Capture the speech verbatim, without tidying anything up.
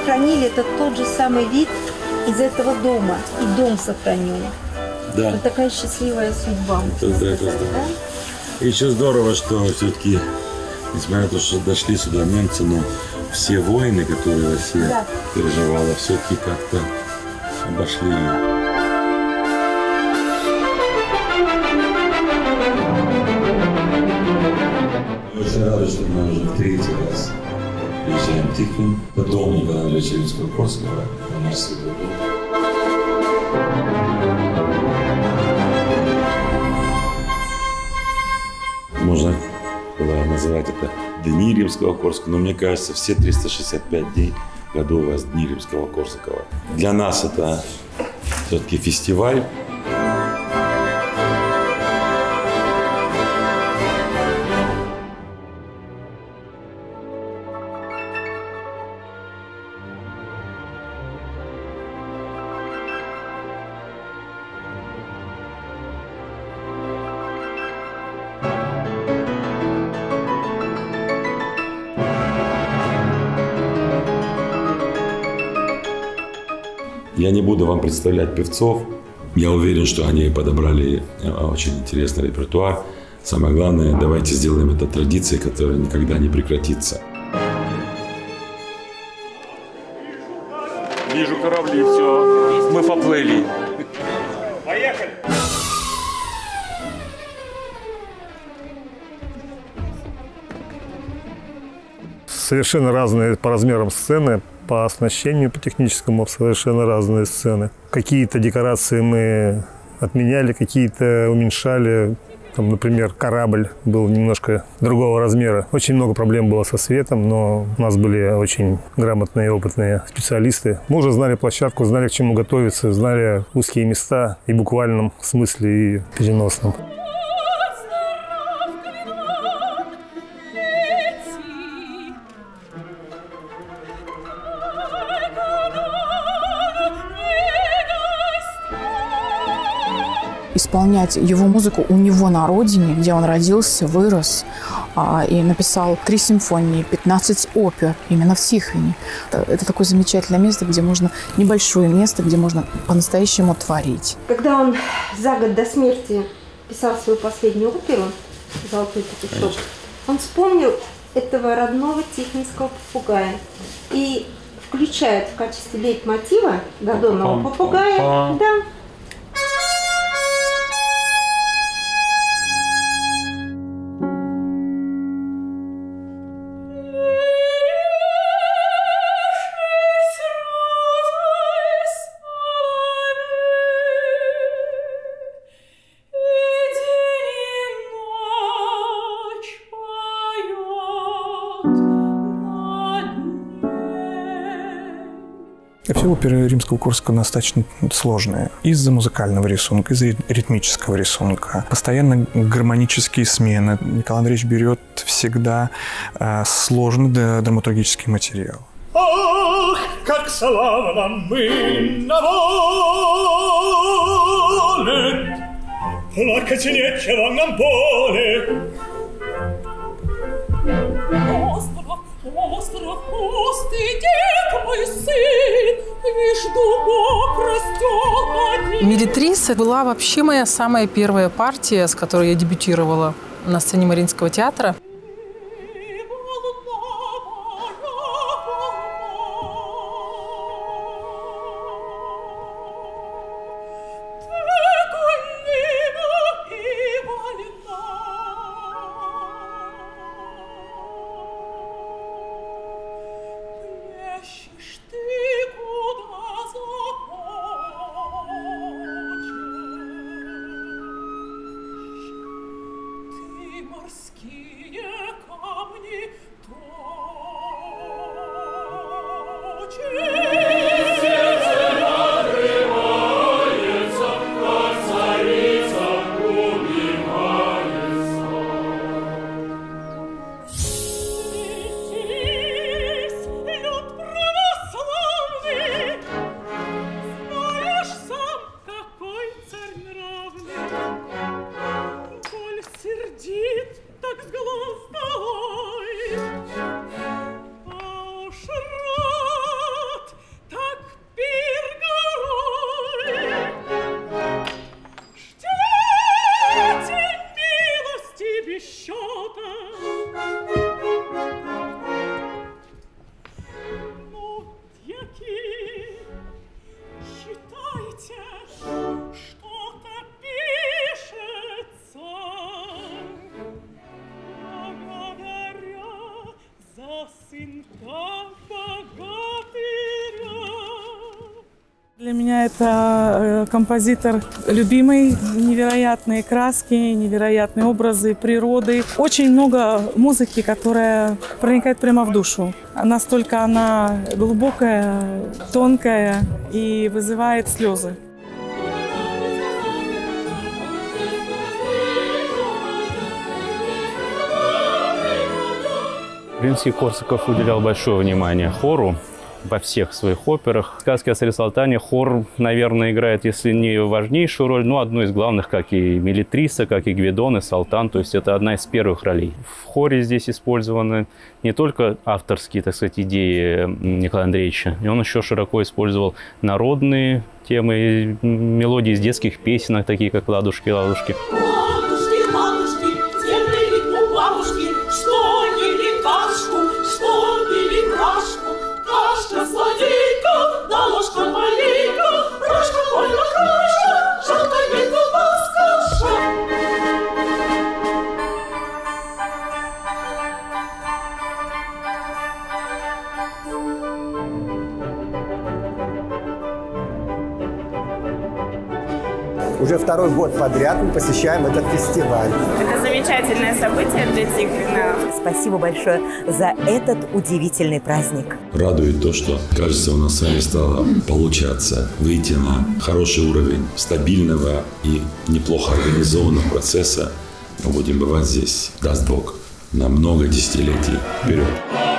сохранили, это тот же самый вид из этого дома. И дом сохранен. Да. Вот такая счастливая судьба. Это, да, это здорово. И еще здорово, что все-таки, несмотря на то, что дошли сюда немцы, но все войны, которые Россия да. переживала, все-таки как-то обошли ее. Очень рада, что мы уже в третий раз приезжаем в Тихвин. Это дом Николая Андреевича Римского-Корского, наш святой дом. Можно было называть это Дни Римского-Корского, но мне кажется, все триста шестьдесят пять дней в году у вас Дни Римского-Корского. Для нас это все-таки фестиваль. Я не буду вам представлять певцов. Я уверен, что они подобрали очень интересный репертуар. Самое главное, давайте сделаем это традицией, которая никогда не прекратится. Вижу корабли, все. Мы поплыли. Поехали! Совершенно разные по размерам сцены, по оснащению, по техническому совершенно разные сцены. Какие-то декорации мы отменяли, какие-то уменьшали. Там, например, корабль был немножко другого размера. Очень много проблем было со светом, но у нас были очень грамотные и опытные специалисты. Мы уже знали площадку, знали, к чему готовиться, знали узкие места и в буквальном смысле, и в переносном. Исполнять его музыку у него на родине, где он родился, вырос а, и написал три симфонии, пятнадцать опер именно в Тихвине. Это, это такое замечательное место, где можно, небольшое место, где можно по-настоящему творить. Когда он за год до смерти писал свою последнюю оперу «Золотой петушок», он вспомнил этого родного тихвинского попугая и включает в качестве лейтмотива Годунного попугая. Да. Вообще оперы Римского-Корского достаточно сложные. Из-за музыкального рисунка, из-за ритмического рисунка. Постоянно гармонические смены. Николай Андреевич берет всегда э, сложный драматургический материал. Ах, как славно мы на воле! Плакать нечего нам более. Остров, остров, пустый, дед мой сын, и жду Бог растет один. «Меритриса» была вообще моя самая первая партия, с которой я дебютировала на сцене Мариинского театра. Морские Для меня это композитор любимый, невероятные краски, невероятные образы природы. Очень много музыки, которая проникает прямо в душу. Настолько она глубокая, тонкая и вызывает слезы. Римский-Корсаков уделял большое внимание хору во всех своих операх. В сказке о царе Салтане хор, наверное, играет, если не важнейшую роль, но одну из главных, как и Мелитриса, как и Гвидон, и Салтан. То есть это одна из первых ролей. В хоре здесь использованы не только авторские, так сказать, идеи Николая Андреевича, и он еще широко использовал народные темы, мелодии из детских песенок, такие как «Ладушки, ладушки». Уже второй год подряд мы посещаем этот фестиваль. Это замечательное событие для Тихвина. Спасибо большое за этот удивительный праздник. Радует то, что, кажется, у нас с вами стало получаться выйти на хороший уровень стабильного и неплохо организованного процесса. Мы будем бывать здесь, даст Бог, на много десятилетий вперед.